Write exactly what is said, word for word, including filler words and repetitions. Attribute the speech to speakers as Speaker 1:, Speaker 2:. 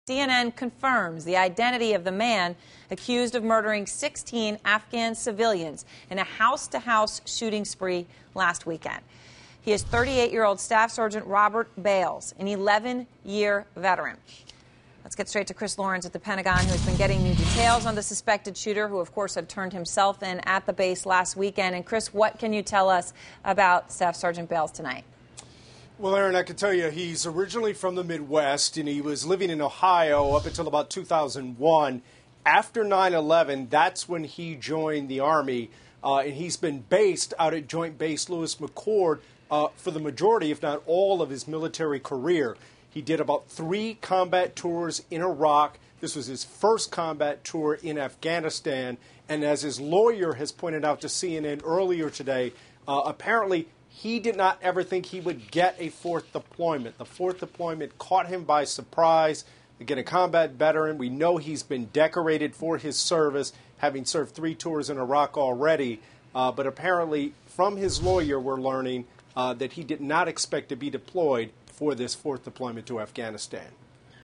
Speaker 1: C N N confirms the identity of the man accused of murdering sixteen Afghan civilians in a house-to-house shooting spree last weekend. He is thirty-eight-year-old Staff Sergeant Robert Bales, an eleven-year veteran. Let's get straight to Chris Lawrence at the Pentagon, who has been getting new details on the suspected shooter, who, of course, had turned himself in at the base last weekend. And, Chris, what can you tell us about Staff Sergeant Bales tonight?
Speaker 2: Well, Erin, I can tell you he's originally from the Midwest, and he was living in Ohio up until about two thousand one. After nine eleven, that's when he joined the Army, uh, and he's been based out at Joint Base Lewis McChord uh, for the majority, if not all, of his military career. He did about three combat tours in Iraq. This was his first combat tour in Afghanistan, and as his lawyer has pointed out to C N N earlier today, uh, apparently he did not ever think he would get a fourth deployment. The fourth deployment caught him by surprise. Again, a combat veteran. We know he's been decorated for his service, having served three tours in Iraq already. Uh, but apparently, from his lawyer, we're learning uh, that he did not expect to be deployed for this fourth deployment to Afghanistan.